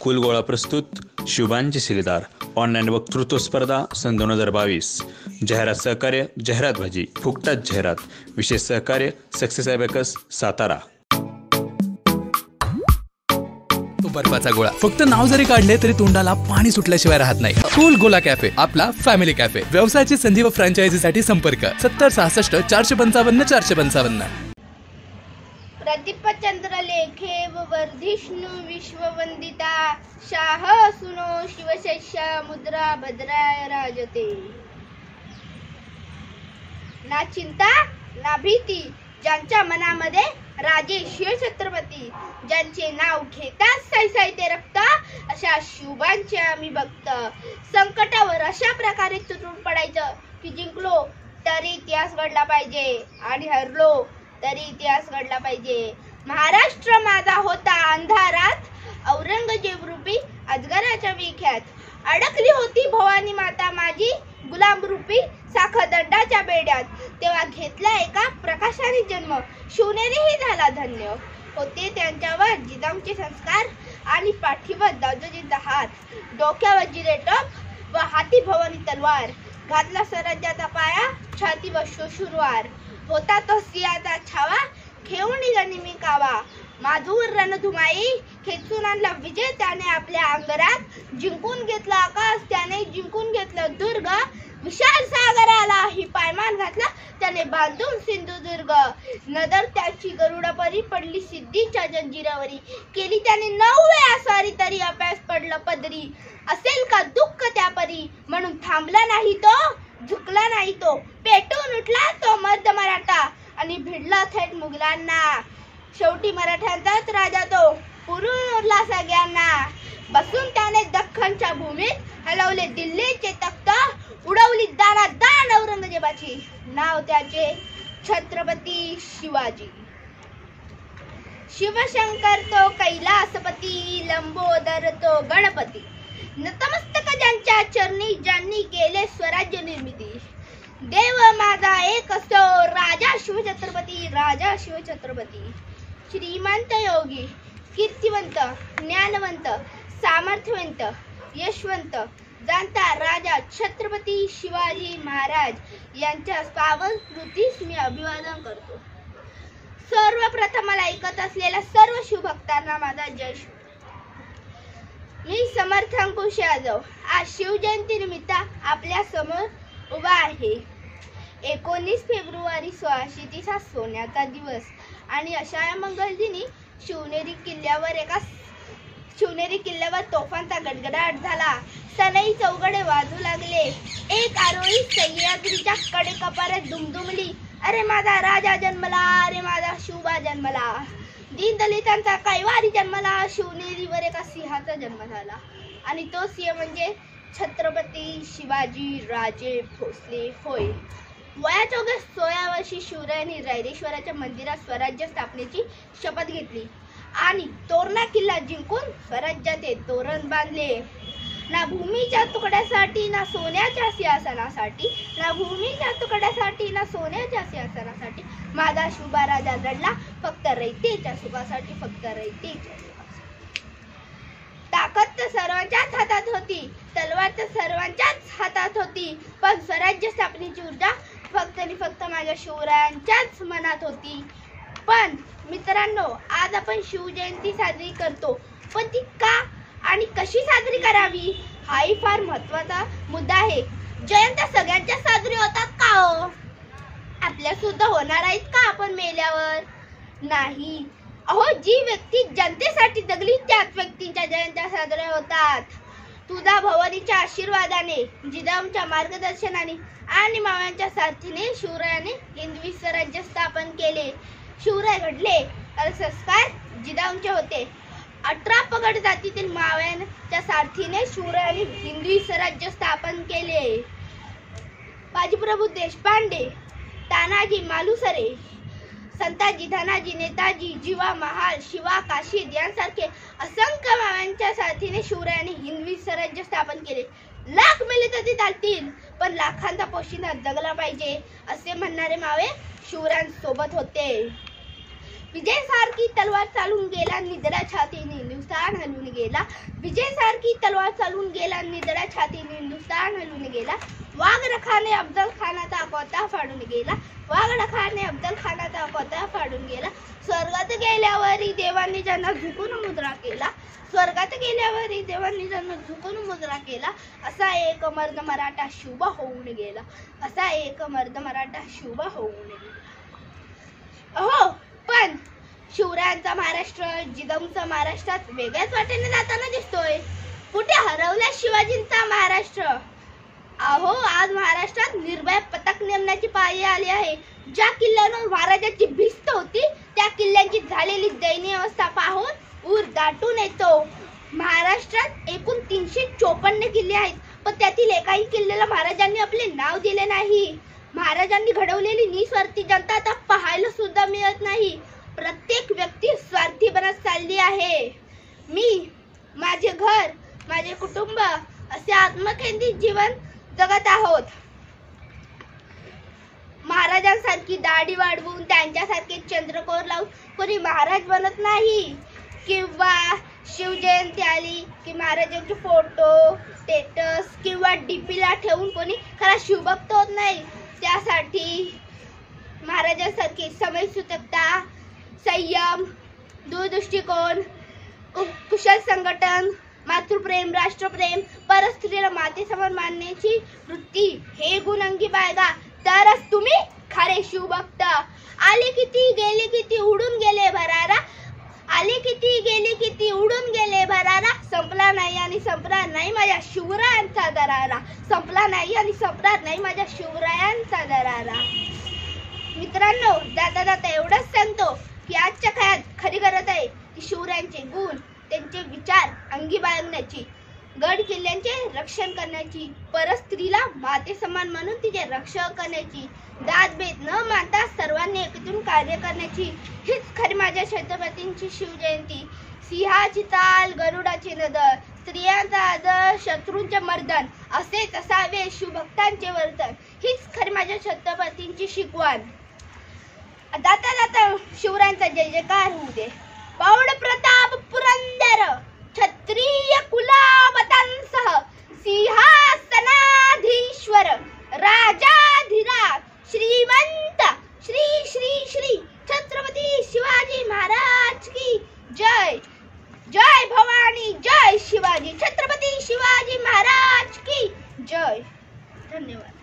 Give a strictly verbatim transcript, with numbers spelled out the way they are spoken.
कुलगोळा प्रस्तुत शुभांची शिलेदार ऑनलाईन वक्तृत्व स्पर्धा सन दोन हजार बावीस. जाहिरात सहकार्य जाहिरात भाजी फुकटात जाहिरात. विशेष सहकार्य सक्सेस ॲबॅकस सातारा. बर्फाचा गोळा फक्त नाव जरी काढले तरी तोंडाला पाणी सुटल्याशिवाय राहत नाही. कूल गोला कॅफे आपला फॅमिली कॅफे. व्यवसायाची संधी व फ्रँचायझीसाठी संपर्क सत्तर सहासष्ट चारशे पंचावन्न चारशे पंचावन्न. प्रदीप चंद्र लेखे व वर्धिष्णु विश्ववंदिता शाह सुनो शिवशैष्या मुद्रा भद्राय राजते. ना चिंता ना भीती ज्यांच्या मनामध्ये राजे शिवछत्रपती, ज्यांचे नाव घेताच सैसाईते रक्त, अशा शुभांचे आम्ही भक्त. संकटावर अशा प्रकारे तुटून पडायचं की जिंकलो तरी इतिहास घडला पाहिजे आणि हरलो तरी इतिहास घडला पाहिजे. महाराष्ट्र माझा होता अंधारात औरंगजेब रूपी अजगराच्या विख्यात. अडकली होती भवानी माता माझी गुलाम रूपी साखदंडाच्या बेड्यात. तेव्हा घेतला एका प्रकाशाने जन्म, शिवनेरीही झाला धन्य. होते त्यांच्यावर जिजाऊंचे संस्कार आणि पाठीवर दादोजींचा हात. डोक्यावर जिरेटोप व हाती भवानी तलवार. घातला स्वराज्याचा पाया छातीवर शोषुरवार. होता तो सिंहाचा छावा घेऊन निघाली मी कावा. माधुर रणधुमाई खेचून आणला विजय त्याने आपल्या अंगरात. जिंकून घेतला आकाश त्याने जिंकून घेतलं दुर्ग. विशाल सागराला ही पायमान घातला त्याने बांधून सिंधुदुर्ग. नदर त्याची गरुडापरी पडली सिद्धीच्या जंजिरावरी. केली त्याने नऊ वेळा स्वारी तरी अभ्यास पडलं पदरी. असेल का दुःख त्या परी म्हणून थांबला नाही तो, झुकला नाही तो. पेटून उठला तो मर्द मराठा आणि भिडला थेट मुघलांना. शेवटी मराठ्यांचाच राजा तो पुरून उरला सगळ्यांना. बसून त्याने दख्खनच्या भूमीत हलवले दिल्लीचे तख्त. उडवली दाना दान औरंगजेबाची. नाव त्याचे छत्रपती शिवाजी. शिवशंकर तो कैलासपती, लंबोदर तो गणपती. नतमस्तक ज्यांच्या चरणी ज्यांनी केले स्वराज्य निर्मिती. देव माझा एक असतो राजा शिवछत्रपती, राजा शिवछत्रपती. श्रीमंत योगी, कीर्तिवंत, ज्ञानवंत, सामर्थ्यवंत, यशवंत जाणता राजा छत्रपती शिवाजी महाराज यांच्या पावन स्मृतीस मी अभिवादन करतो. सर्वप्रथम मला ऐकत असलेल्या सर्व शिवभक्तांना माझा जय शिव. मी समर्थ अंकुश यादव आज शिवजयंती निमित्त आपल्या समोर उभा आहे. एकोणीस फेब्रुवारी सोळाशे तीस हा सोन्याचा दिवस आणि अशा या मंगल दिनी शिवनेरी किल्ल्यावर एका शिवनेरी किल्ल्यावर तोफांचा गडगडाट झाला. सनई चौघडे वाजू लागले. एक आरोळी सह्याद्रीच्या कडे कपाऱ्यात दुमदुमली. अरे माझा राजा जन्मला, अरे माझा शिवबा जन्मला. दीनदलितांचा कैवारी जन्मला. शिवनेरीवर एका सिंहाचा जन्म झाला आणि तो सिंह म्हणजे छत्रपती शिवाजी राजे भोसले होय. वयाच्या अवघ्या सोळा वर्षी शिवरायांनी रायरेश्वराच्या मंदिरात स्वराज्य स्थापनेची शपथ घेतली आणि तोरणा किल्ला जिंकून स्वराज्याचे तोरण बांधले. ना भूमीच्या तुकड्यासाठी ना सोन्याच्या सिंहासनासाठी, ना भूमीच्या तुकड्यासाठी ना सोन्याच्या सिंहासनासाठी माझा शिवबा राजा लढला फक्त रयतेच्या सुखासाठी, फक्त रयतेच्या सुखासाठी. ताकद तर सर्वांच्याच हातात होती, तलवार तर सर्वांच्याच हातात होती, पण स्वराज्य स्थापनेची ऊर्जा फक्त आणि फक्त माझ्या शिवरायांच्याच मनात होती. पण मित्रांनो, आज आपण शिवजयंती साजरी करतो, पण ती का आणि कशी साजरी करावी हाही फार महत्वाचा मुद्दा आहे. जयंत्या सगळ्यांच्या साजरी होतात का हो? आपल्या सुद्धा होणार आहेत का आपण मेल्यावर? नाही. अहो, जी व्यक्ती जनतेसाठी जगली त्याच व्यक्तींच्या जयंत्या साजऱ्या होतात. तुझा भवानीच्या आशीर्वादाने, जिजाऊंच्या मार्गदर्शनाने आणि मावळ्यांच्या साथीने शिवरायाने हिंदवी स्वराज्य स्थापन केले. शिवराय घडले तर संस्कार जिजाऊंचे होते. अठरा पगड जातीतील मावळ्यांच्या साथीने शिवरायांनी हिंदवी स्वराज्य स्थापन केले. बाजीप्रभू देशपांडे, तानाजी मालुसरे, संताजी, धनाजी, नेताजी, जीवा महाल, शिवा काशीद यांसारखे असंख्य मावळ्यांच्या साथीने शिवरायांनी हिंदवी स्वराज्य स्थापन केले. लाख मेले तरी चालतील पण लाखांचा पोशिंदा जगला पाहिजे असे म्हणणारे मावळे शिवरायांसोबत होते. विजय सारखी तलवार चालून गेला निधड्या छातीने हिंदुस्थान हलून गेला. विजय सारखी तलवार चालून गेला निधड्या छातीने हिंदुस्थान हलून गेला. वाघनखाने अफजल खानाचा कोता फाडून गेला. वाघनखाने अफजल खानाचा कोता फाडून गेला. स्वर्गात गेल्यावरही देवांनी ज्यांना झुकून मुद्रा केला. स्वर्गात गेल्यावरही देवांनी ज्यांना झुकून मुद्रा केला. असा एक मर्द मराठा शुभ होऊन गेला. असा एक मर्द मराठा शुभ होऊन गेला. अहो पण शिवरायांचा महाराष्ट्र जिजाऊंचा महाराष्ट्रात वेगळ्याच वाटेने जाताना दिसतोय. कुठे हरवला शिवाजींचा महाराष्ट्र? अहो आज महाराष्ट्रात निर्भय पथक नेमण्याची पाळी आली आहे. ज्या किल्ल्यांवर महाराजांची भिस्त होती त्या किल्ल्यांची झालेली दयनीय अवस्था पाहून ऊर दाटून येतो. महाराष्ट्रात एकूण तीनशे चोपन्न किल्ले आहेत, पण त्यातील एकाही किल्ल्याला महाराजांनी आपले नाव दिले नाही. महाराजांनी घडवलेली निस्वार्थी जनता आता पाहायला सुद्धा मिळत नाही. प्रत्येक व्यक्ती स्वार्थी बनत चालली आहे. मी, माझे घर, माझे कुटुंब असे आत्मकेंद्रित जीवन जगत आहोत. महाराजांसारखी दाढी वाढवून त्यांच्यासारखे चंद्रकोर लावून कोणी महाराज बनत नाही. किंवा शिवजयंती आली की महाराजांचे फोटो, स्टेटस किंवा डीपीला ठेवून कोणी खरा शिवभक्त होत नाही. त्यासाठी महाराजांसारखी समयसूचकता, संयम, दूरदृष्टिकोन, कुशल संघटन, मातृप्रेम, राष्ट्रप्रेम, परस्त्रीला माते समान मानण्याची वृत्ती हे गुण अंगी बाळगा, तरच तुम्ही खरे शिवभक्त. आले किती गेले किती उडून गेले भरारा. आले किती गेले किती उडून गेले भरारा. संपला नाही आणि संपणार नाही माझ्या शिवरायांचा दरारा. संपला नाही आणि संपणार नाही माझ्या शिवरायांचा दरारा. मित्रांनो, जाता जाता एवढंच सांगतो की आजच्या काळात खरी गरज आहे की शिवरायांचे गुण, त्यांचे विचार अंगी बाळगण्याची, गड किल्ल्यांचे रक्षण करण्याची, परस्त्रीला माते समान म्हणून तिचे रक्षण करण्याची, जातभेद न मानता सर्वांनी एकत्रून कार्य करण्याची हीच खरी माझ्या छत्रपतींची शिवजयंती. सिंहाची चाल, गरुडाची नजर, स्त्रियांचा आदर, शत्रूंचे मर्दन असेच असावे शिवभक्तांचे वर्तन. हीच खरी माझ्या छत्रपतींची शिकवण. जाता जाता शिवरायांचा जय जयकार होऊ दे. पौड प्रताप पुरंदर क्षत्रिय कुलावतांसह सिंहासनाधीश्वर राजाधिराज श्रीमंत श्री श्री श्री छत्रपती शिवाजी महाराज की जय. जय भवानी, जय शिवाजी. छत्रपती शिवाजी महाराज की जय. धन्यवाद.